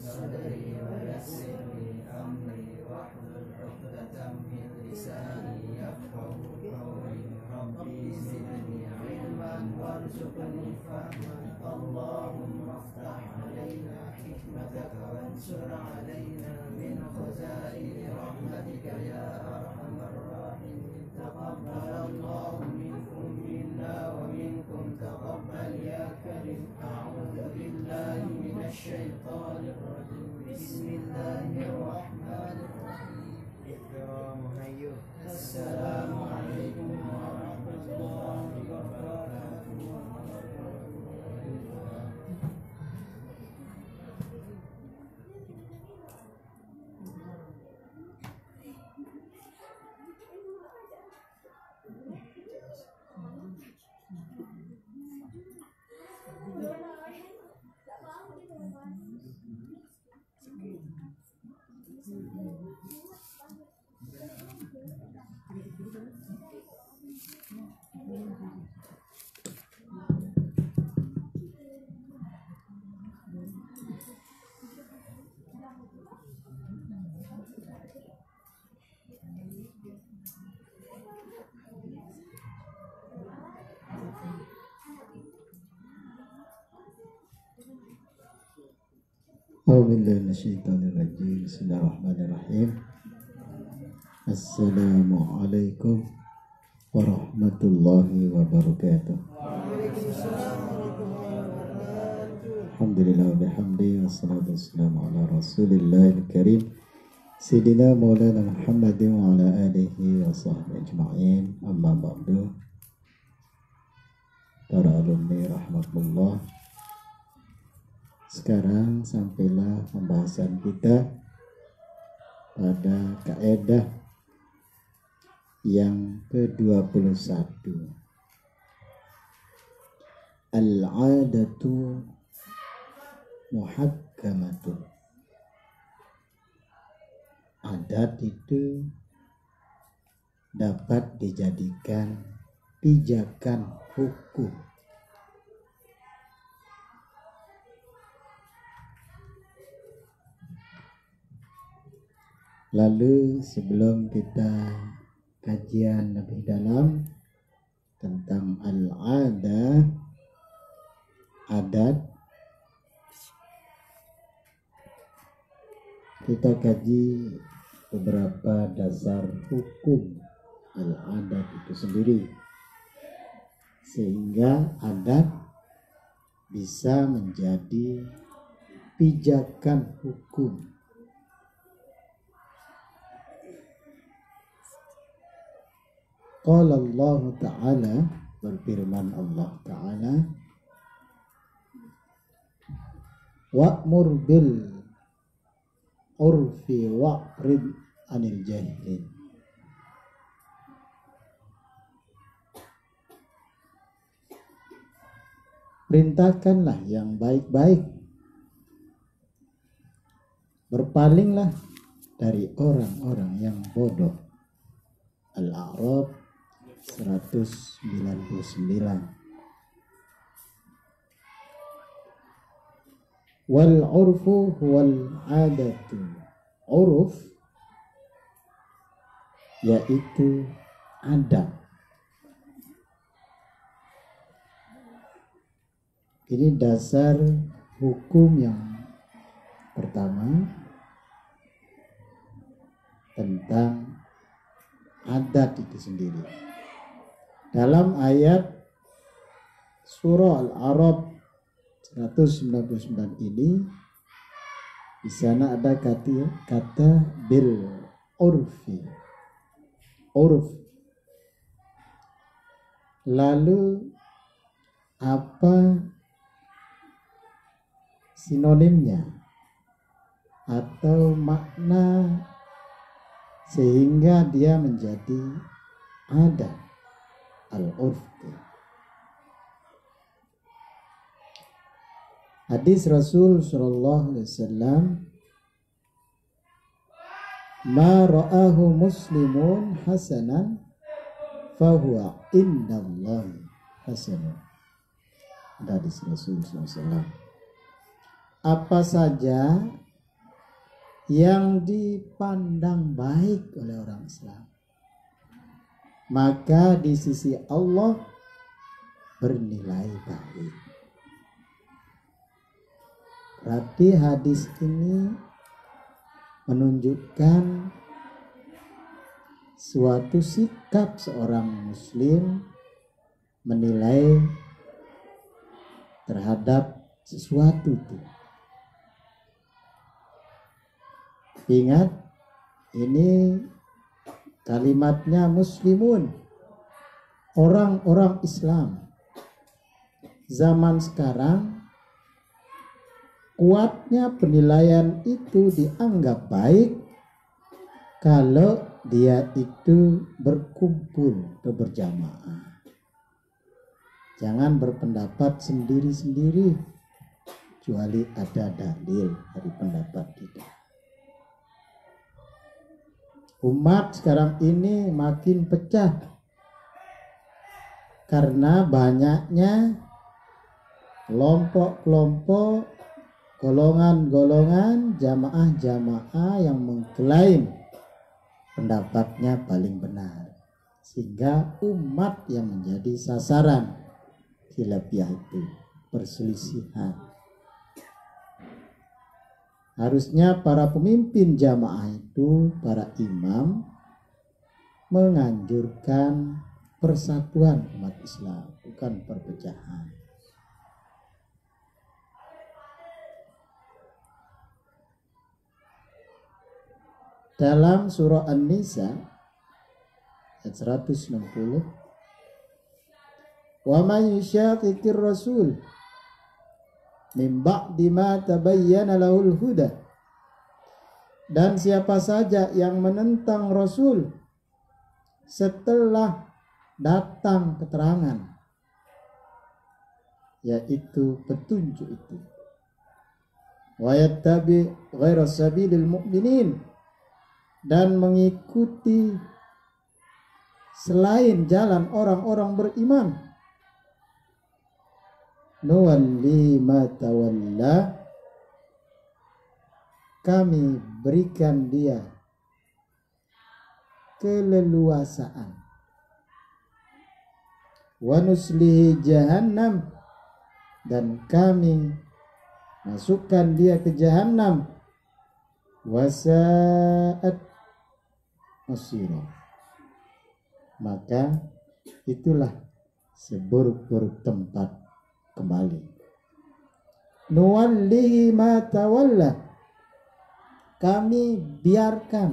صدري ويسر لي أمري واحلل عقدة من لساني يفقهوا قولي ربي زدني علما وارزقني فهما اللهم افتح علينا حكمتك وانشر علينا من خزائن رحمتك يا أرحم الراحمين تقبل الله منكم منا ومنكم تقبل يا كريم أعوذ بالله من الشيطان الرجيم بسم الله الرحمن الرحيم السلام عليكم ورحمة الله وبركاته. Bismillahirrahmanirrahim. Bismillahirrahmanirrahim. Assalamualaikum warahmatullahi wabarakatuh. Alhamdulillah bihamdi wassalatu wassalamu ala rasulillahil karim Sayyidina Maulana Muhammadin wa ala alihi wa sahbihi ajma'in. Amma ba'du. Para alumni rahmatullah, sekarang sampailah pembahasan kita pada kaidah yang ke-21. Al-'adatu muhakkamatun. Adat itu dapat dijadikan pijakan hukum. Lalu sebelum kita kajian lebih dalam tentang al-'adah, adat, kita kaji beberapa dasar hukum al-adat itu sendiri, sehingga adat bisa menjadi pijakan hukum. Qala Allah Ta'ala, berfirman Allah Ta'ala, wa'mur bil urfi wa'rid anil jahilin. Perintahkanlah yang baik-baik, berpalinglah dari orang-orang yang bodoh. Al-A'raf 199. Wal urfu wal adatu. Uruf yaitu adat. Ini dasar hukum yang pertama tentang adat itu sendiri. Dalam ayat surah Al-A'raf 199 ini, di sana ada kata bil urfi, uruf. Lalu apa sinonimnya atau makna sehingga dia menjadi adat? Al-urf. Hadis Rasul sallallahu alaihi wasallam, ma ra'ahu muslimun hasanan fahuwa indallahi hasanun. Hadis Rasul sallallahu alaihi wasallam. Apa saja yang dipandang baik oleh orang Islam, maka di sisi Allah bernilai baik. Berarti hadis ini menunjukkan suatu sikap seorang muslim menilai terhadap sesuatu itu. Ingat, ini kalimatnya muslimun, orang-orang Islam. Zaman sekarang kuatnya penilaian itu dianggap baik kalau dia itu berkumpul atau berjamaah. Jangan berpendapat sendiri-sendiri kecuali ada dalil dari pendapat kita. Umat sekarang ini makin pecah karena banyaknya kelompok-kelompok, golongan-golongan, jamaah-jamaah yang mengklaim pendapatnya paling benar, sehingga umat yang menjadi sasaran khilafiyah itu, perselisihan. Harusnya para pemimpin jamaah itu, para imam, menganjurkan persatuan umat Islam, bukan perpecahan. Dalam surah An-Nisa ayat 160, wa man yushaqiqir rasul min ba'di ma tabayyana lahul huda, dan siapa saja yang menentang Rasul setelah datang keterangan, yaitu petunjuk itu, wa yattabi ghaira sabilil mu'minin, dan mengikuti selain jalan orang-orang beriman, nuwalli ma tawalla, kami berikan dia keleluasaan, wa nuslihi jahannam, dan kami masukkan dia ke jahannam, wasa'at masira, maka itulah seburuk-buruk tempat kembali. Nuwallihi ma tawalla, kami biarkan,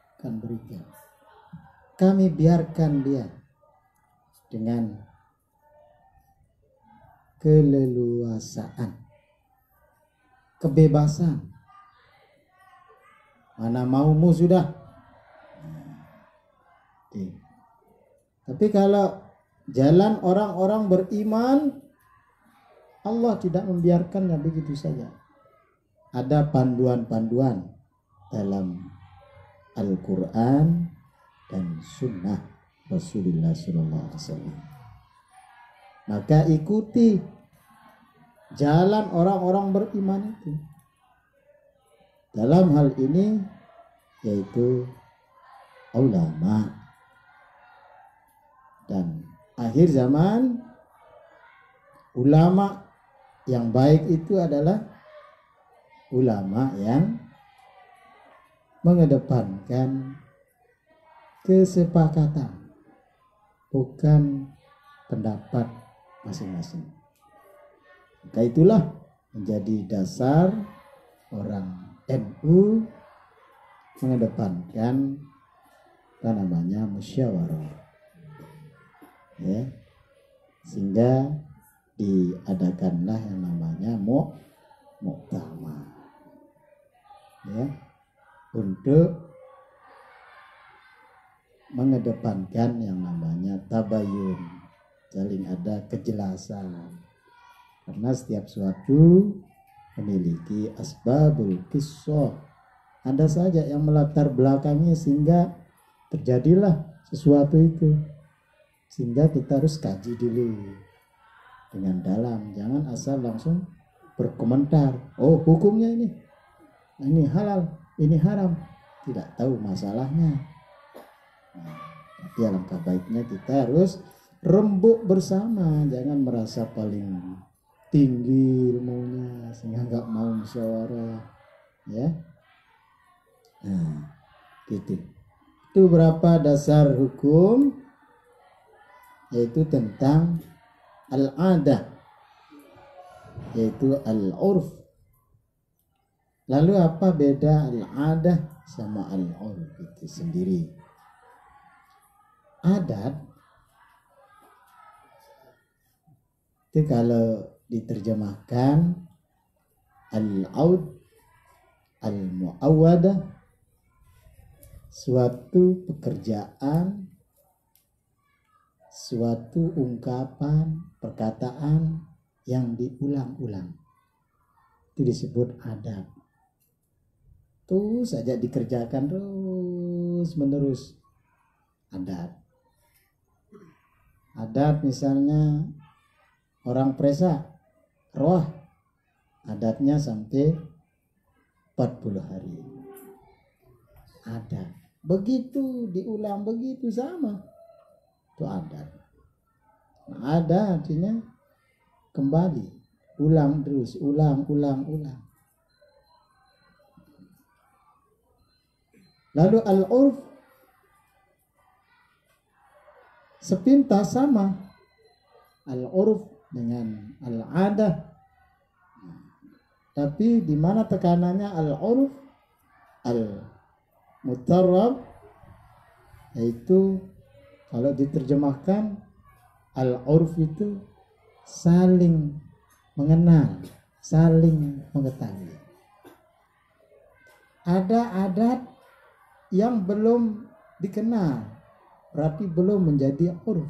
kami biarkan dia dengan keleluasaan, kebebasan. Mana maumu sudah. Tapi kalau jalan orang-orang beriman, Allah tidak membiarkannya begitu saja. Ada panduan-panduan dalam Al-Quran dan Sunnah Rasulullah SAW. Maka ikuti jalan orang-orang beriman itu. Dalam hal ini yaitu ulama. Dan akhir zaman ulama yang baik itu adalah ulama yang mengedepankan kesepakatan, bukan pendapat masing-masing. Maka itulah menjadi dasar orang NU mengedepankan musyawarah, ya, sehingga diadakanlah yang namanya muktamar, ya, untuk mengedepankan yang namanya tabayun, saling ada kejelasan, karena setiap suatu memiliki asbabul qissah, ada saja yang melatar belakangnya sehingga terjadilah sesuatu itu, sehingga kita harus kaji dulu dengan dalam, jangan asal langsung berkomentar, oh hukumnya ini halal, ini haram, tidak tahu masalahnya. Nah, tapi alangkah baiknya kita harus rembuk bersama, jangan merasa paling tinggi ilmunya sehingga nggak mau musyawarah, ya. Nah, gitu. Itu berapa dasar hukum, yaitu tentang al-adah, yaitu al-urf. Lalu apa beda al-adah sama al-urf itu sendiri? Adat itu kalau diterjemahkan al-aud, al-muawwadah, suatu pekerjaan, suatu ungkapan, perkataan yang diulang-ulang, itu disebut adat. Terus saja dikerjakan terus menerus, adat. Adat misalnya orang presa roh, adatnya sampai 40 hari. Adat. Begitu diulang begitu sama. Itu adat. Nah, ada artinya kembali, ulang terus, ulang. Lalu al-urf sepintas sama. Al-urf dengan al-adah. Tapi di mana tekanannya al-urf, al-mutarrab, yaitu kalau diterjemahkan al-urf itu saling mengenal, saling mengetahui. Ada adat yang belum dikenal, berarti belum menjadi urf.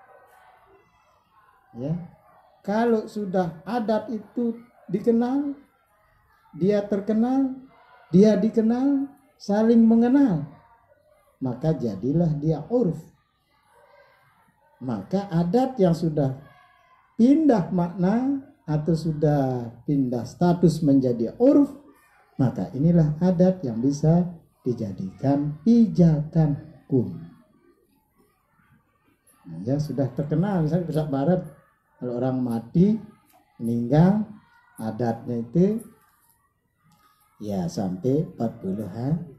Ya. Kalau sudah adat itu dikenal, dia terkenal, dia dikenal, saling mengenal, maka jadilah dia urf. Maka adat yang sudah pindah makna atau sudah pindah status menjadi urf, maka inilah adat yang bisa dijadikan pijakan hukum. Nah, ya sudah terkenal, misalnya Pesak Barat, kalau orang mati meninggal, adatnya itu ya sampai 40 hari.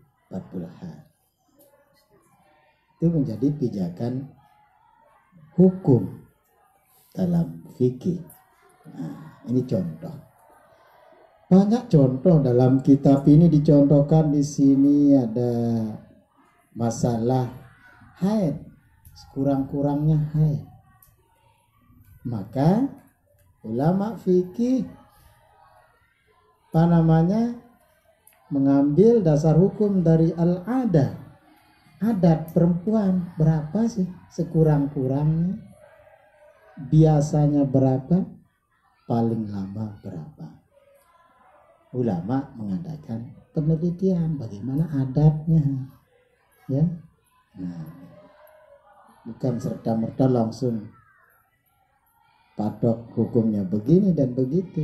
Itu menjadi pijakan hukum dalam fikih. Nah, ini contoh. Banyak contoh dalam kitab ini dicontohkan. Di sini ada masalah haid, sekurang-kurangnya haid. Maka ulama fikih mengambil dasar hukum dari al-adah. Adat perempuan berapa sih sekurang-kurangnya? Biasanya berapa? Paling lama berapa? Ulama mengadakan penelitian bagaimana adatnya, ya. Nah, bukan serta-merta langsung patok hukumnya begini dan begitu.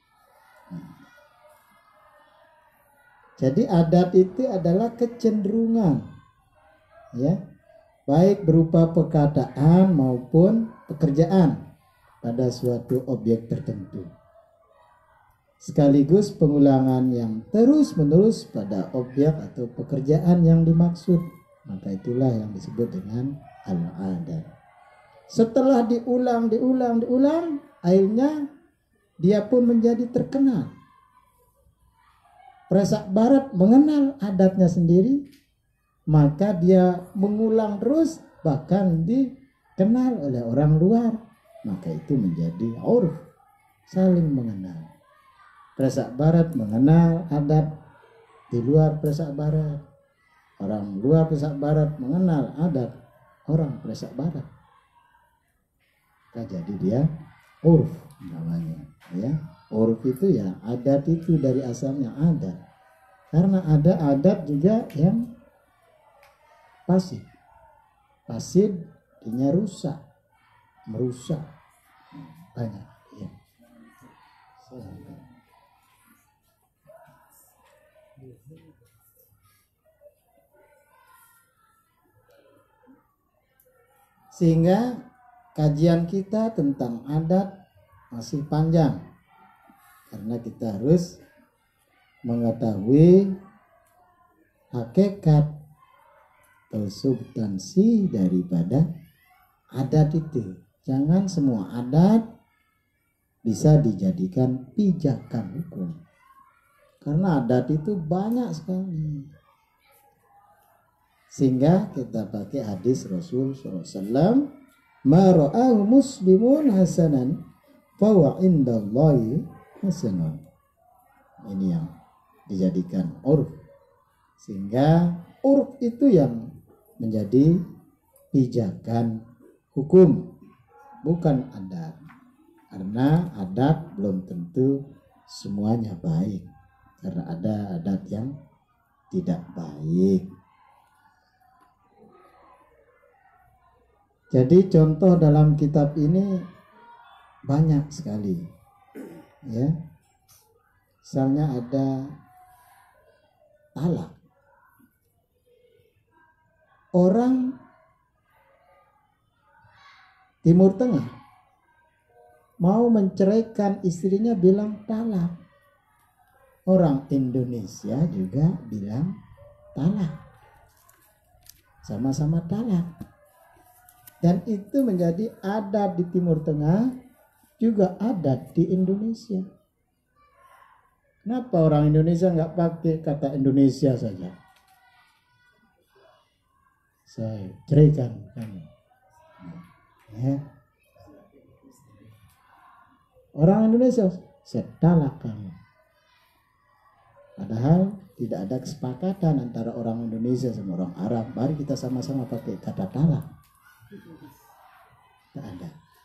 Jadi adat itu adalah kecenderungan, ya, baik berupa perkataan maupun pekerjaan pada suatu objek tertentu, sekaligus pengulangan yang terus-menerus pada objek atau pekerjaan yang dimaksud. Maka itulah yang disebut dengan al-adat. Setelah diulang, akhirnya dia pun menjadi terkenal. Pesak Barat mengenal adatnya sendiri, maka dia mengulang terus, bahkan dikenal oleh orang luar. Maka itu menjadi urf, saling mengenal. Pesak Barat mengenal adat di luar Pesak Barat. Orang luar Pesak Barat mengenal adat orang Pesak Barat. Maka jadi dia urf namanya, ya. Urf itu ya adat, itu dari asalnya adat. Karena ada adat juga yang pasif. Pasif artinya rusak, merusak. Banyak, ya. Sehingga kajian kita tentang adat masih panjang, karena kita harus mengetahui hakikat atau substansi daripada adat itu. Jangan semua adat bisa dijadikan pijakan hukum, karena adat itu banyak sekali. Sehingga kita pakai hadis Rasul SAW, ma ra'ahu muslimun hasanan fawa indallahi hasanan. Ini yang dijadikan urf, sehingga urf itu yang menjadi pijakan hukum, bukan adat. Karena adat belum tentu semuanya baik, karena ada adat yang tidak baik. Jadi contoh dalam kitab ini banyak sekali, ya. Misalnya ada talak. Orang Timur Tengah mau menceraikan istrinya bilang talak. Orang Indonesia juga bilang talak. Sama-sama talak. Dan itu menjadi adat di Timur Tengah, juga adat di Indonesia. Kenapa orang Indonesia nggak pakai kata Indonesia saja? Saya ceraikan kamu. Ya. Orang Indonesia, saya talak kamu. Padahal tidak ada kesepakatan antara orang Indonesia sama orang Arab. Mari kita sama-sama pakai kata talak. Tidak ada.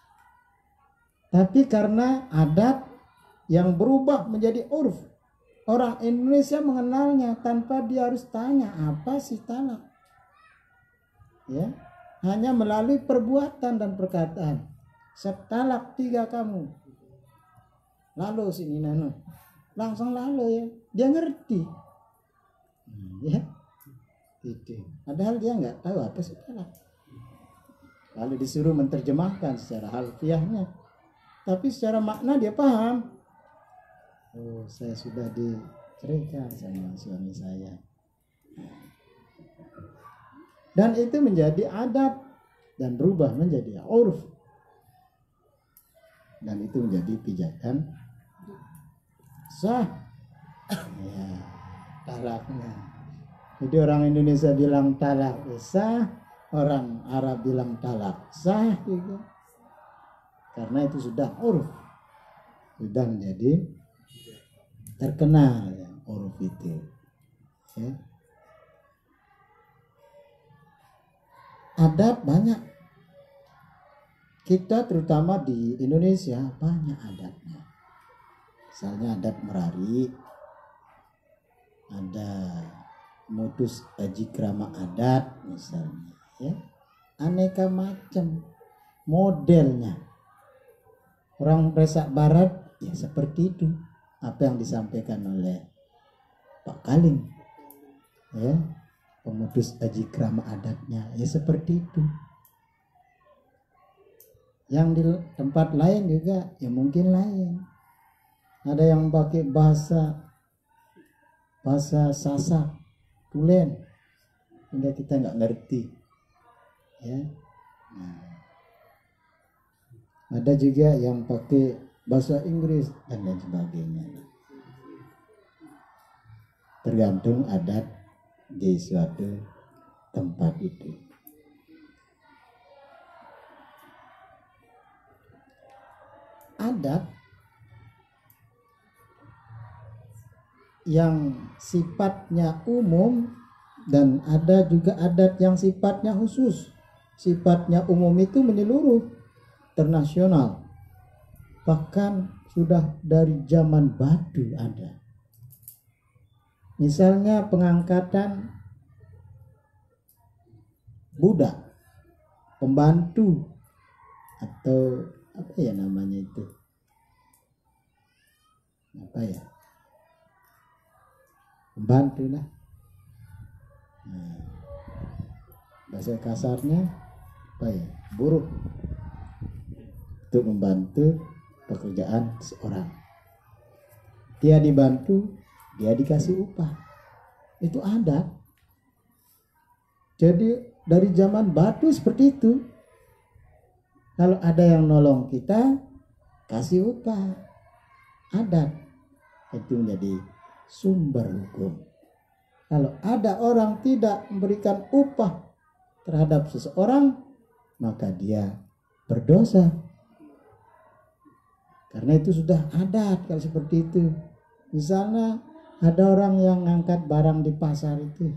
Tapi karena adat yang berubah menjadi urf, orang Indonesia mengenalnya tanpa dia harus tanya apa sih talak. Ya, hanya melalui perbuatan dan perkataan. Setalak 3 kamu. Lalu sini nano. Langsung lalu ya. Dia ngerti. Ya. Itu. Padahal dia nggak tahu apa sih talak. Lalu disuruh menerjemahkan secara harfiahnya. Tapi secara makna dia paham. Oh, saya sudah diceraikan sama suami saya. Dan itu menjadi adat dan berubah menjadi urf. Dan itu menjadi pijakan sah. Ya, talaknya. Jadi orang Indonesia bilang talak sah. Orang Arab bilang talak sah juga. Karena itu sudah urf, sudah menjadi terkenal ya, urf itu. Ya. Adat banyak. Kita terutama di Indonesia banyak adatnya. Misalnya adat Merari, ada modus aji krama adat misalnya. Ya, aneka macam modelnya. Orang Presak Barat ya seperti itu. Apa yang disampaikan oleh Pak Kaling, ya, pemutus aji krama adatnya ya seperti itu. Yang di tempat lain juga ya mungkin lain. Ada yang pakai bahasa Sasak, Tulen, hingga kita nggak ngerti. Ya. Nah. Ada juga yang pakai bahasa Inggris dan lain sebagainya. Tergantung adat di suatu tempat itu. Adat yang sifatnya umum dan ada juga adat yang sifatnya khusus. Sifatnya umum itu menyeluruh, internasional. Bahkan sudah dari zaman Batu ada. Misalnya pengangkatan budak, pembantu, atau apa ya namanya itu? Apa ya? membantu lah. Bahasa kasarnya apa ya, buruh untuk membantu pekerjaan seorang. Dia dibantu, dia dikasih upah. Itu adat. Jadi dari zaman batu seperti itu. Kalau ada yang nolong kita, kasih upah. Adat. Itu menjadi sumber hukum. Kalau ada orang tidak memberikan upah terhadap seseorang, maka dia berdosa. Karena itu sudah adat kalau seperti itu. Misalnya ada orang yang ngangkat barang di pasar itu,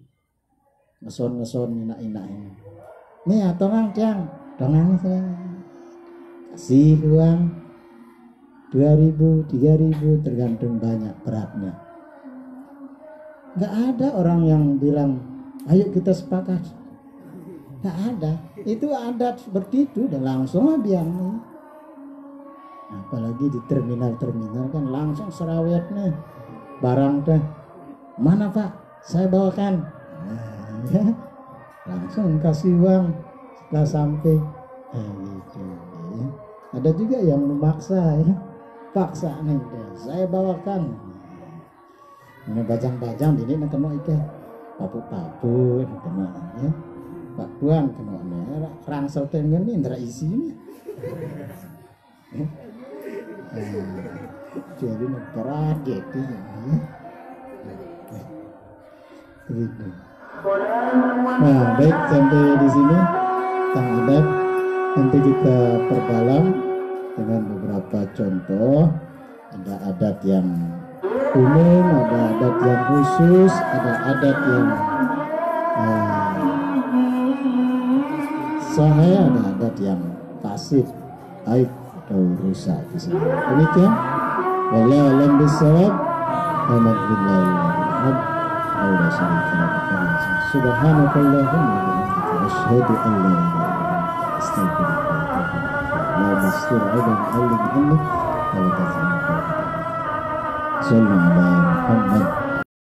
ngeson inak-inak ini. Nih atau tiang, dongang kasih uang 2.000, 3.000 tergantung banyak beratnya. Nggak ada orang yang bilang ayo kita sepakat. Nggak ada. Itu adat seperti itu dan langsung lah biang. Apalagi di terminal-terminal kan langsung serawet nih barang teh. Mana Pak? Saya bawakan. Nah, ya. Langsung kasih uang setelah sampai. Gitu, ya. Ada juga yang memaksa ya. Paksa nih, saya bawakan. Ini bajang-bajang ini nak kena ikan. Papu-papu kena ya. Pak Tuan kena nih. Rangsel tengen ini ndra isinya. Jadi negara gitu ya. Begitu. Nah, baik sampai di sini tentang adat. Nanti kita perdalam dengan beberapa contoh. Ada adat yang umum, ada adat yang khusus, ada adat yang sahih, ada adat yang pasif, baik atau rusak. Demikian. Wallahu a'lam bishawab. Subhanakallahumma wa bihamdika asyhadu an la ilaha illa anta astaghfiruka wa atubu ilaik. La mastur'adan alli bihamdik wa la tazammu. Sallallahu alaihi Muhammad